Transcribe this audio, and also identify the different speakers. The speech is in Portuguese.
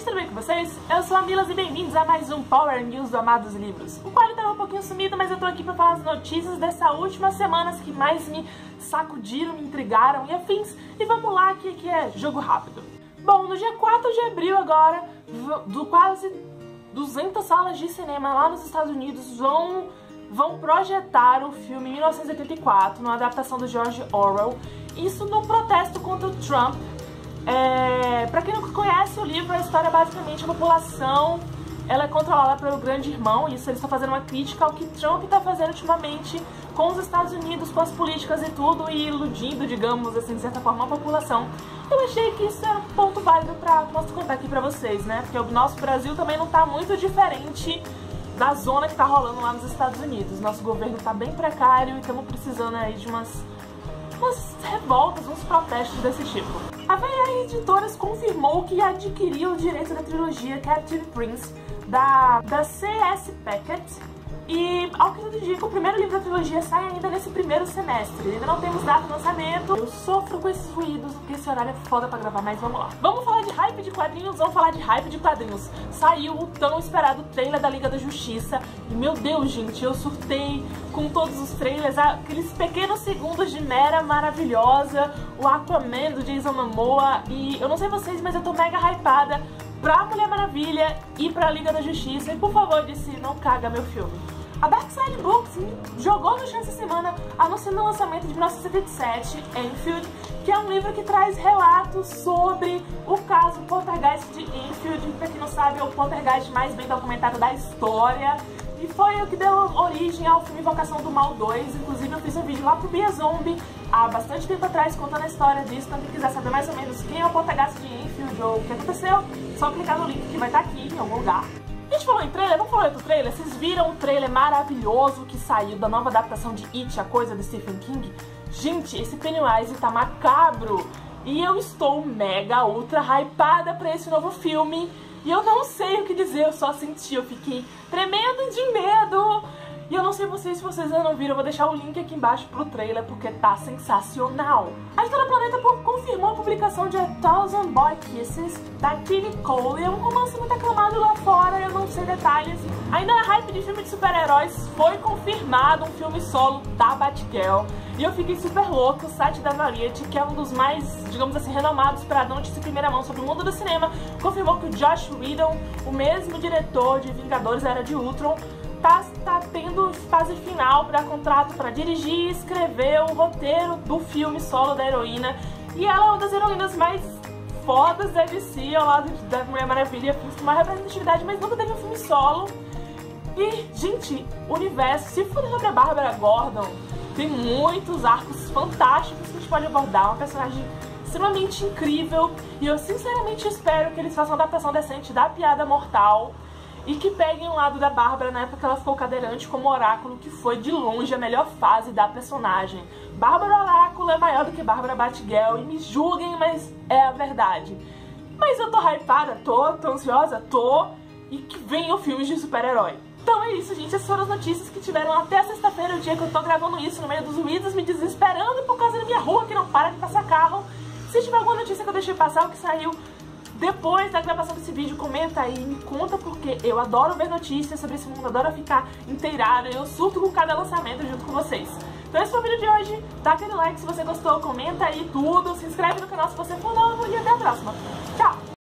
Speaker 1: tudo bem com vocês? Eu sou a Milas e bem-vindos a mais um Power News do Amados Livros. O quadro estava um pouquinho sumido, mas eu tô aqui pra falar as notícias dessa última semana que mais me sacudiram, me intrigaram e afins. E vamos lá, que é jogo rápido. Bom, no dia 4 de abril agora, quase 200 salas de cinema lá nos Estados Unidos vão projetar o filme 1984, numa adaptação do George Orwell. Isso num protesto contra o Trump. Pra quem não conhece o livro, a história é basicamente a população ela é controlada pelo grande irmão. Isso eles estão fazendo uma crítica ao que Trump está fazendo ultimamente com os Estados Unidos, com as políticas e tudo, e iludindo, digamos assim, de certa forma, a população. Eu achei que isso era um ponto válido pra posso contar aqui pra vocês, né? Porque o nosso Brasil também não tá muito diferente da zona que tá rolando lá nos Estados Unidos. Nosso governo tá bem precário e estamos precisando aí de umas revoltas, uns protestos desse tipo. A VA Editoras confirmou que adquiriu o direito da trilogia Captive Prince da C.S. Packet. E, ao que tudo indica, o primeiro livro da trilogia sai ainda nesse primeiro semestre. Ainda não temos data de lançamento. Eu sofro com esses ruídos, porque esse horário é foda pra gravar, mas vamos lá. Vamos falar de hype de quadrinhos, vamos falar de hype de quadrinhos. Saiu o tão esperado trailer da Liga da Justiça. E, meu Deus, gente, eu surtei com todos os trailers. Aqueles pequenos segundos de Mera maravilhosa, o Aquaman do Jason Momoa. E eu não sei vocês, mas eu tô mega hypada pra Mulher Maravilha e pra Liga da Justiça. E, por favor, DC, não caga meu filme. A Dark Side Books jogou no chão essa semana anunciando o lançamento de 1977, Enfield, que é um livro que traz relatos sobre o caso Poltergeist de Enfield. Pra quem não sabe, é o poltergeist mais bem documentado da história. E foi o que deu origem ao filme Invocação do Mal 2. Inclusive eu fiz um vídeo lá pro Bia Zombie há bastante tempo atrás contando a história disso. Então quem quiser saber mais ou menos quem é o poltergeist de Enfield ou o que aconteceu, só clicar no link que vai estar aqui em algum lugar. A gente falou em trailer, vamos falar do trailer? Vocês viram o trailer maravilhoso que saiu da nova adaptação de It, a Coisa, do Stephen King? Gente, esse Pennywise tá macabro e eu estou mega ultra hypada pra esse novo filme. E eu não sei o que dizer, eu só senti, eu fiquei tremendo de medo. E eu não sei vocês, se vocês ainda não viram, eu vou deixar o link aqui embaixo pro trailer, porque tá sensacional. A Editora Planeta confirmou a publicação de A Thousand Boy Kisses, da Kitty Cole. É um romance muito aclamado lá fora, eu não sei detalhes. Ainda na hype de filme de super-heróis, foi confirmado um filme solo da Batgirl. E eu fiquei super louca. O site da Variety, que é um dos mais, digamos assim, renomados para dar notícia em primeira mão sobre o mundo do cinema, confirmou que o Joss Whedon, o mesmo diretor de Vingadores Era de Ultron, tá tendo fase final para contrato para dirigir e escrever o roteiro do filme solo da heroína. E ela é uma das heroínas mais fodas da DC, ao lado da Mulher Maravilha, com uma representatividade, mas nunca teve um filme solo. E, gente, o universo, se for sobre a Bárbara Gordon, tem muitos arcos fantásticos que a gente pode abordar, uma personagem extremamente incrível. E eu sinceramente espero que eles façam uma adaptação decente da Piada Mortal e que peguem o lado da Bárbara na época que ela ficou cadeirante como Oráculo, que foi de longe a melhor fase da personagem. Bárbara Oráculo é maior do que Bárbara Batgirl, e me julguem, mas é a verdade. Mas eu tô hypada, tô ansiosa, e que venham filmes de super-herói. Então é isso, gente, essas foram as notícias que tiveram até sexta-feira, o dia que eu tô gravando isso, no meio dos ruídos, me desesperando por causa da minha rua que não para de passar carro. Se tiver alguma notícia que eu deixei passar, o que saiu depois da gravação desse vídeo, comenta aí, me conta, porque eu adoro ver notícias sobre esse mundo, adoro ficar inteirada, eu surto com cada lançamento junto com vocês. Então esse foi o vídeo de hoje, dá aquele like se você gostou, comenta aí tudo, se inscreve no canal se você for novo e até a próxima!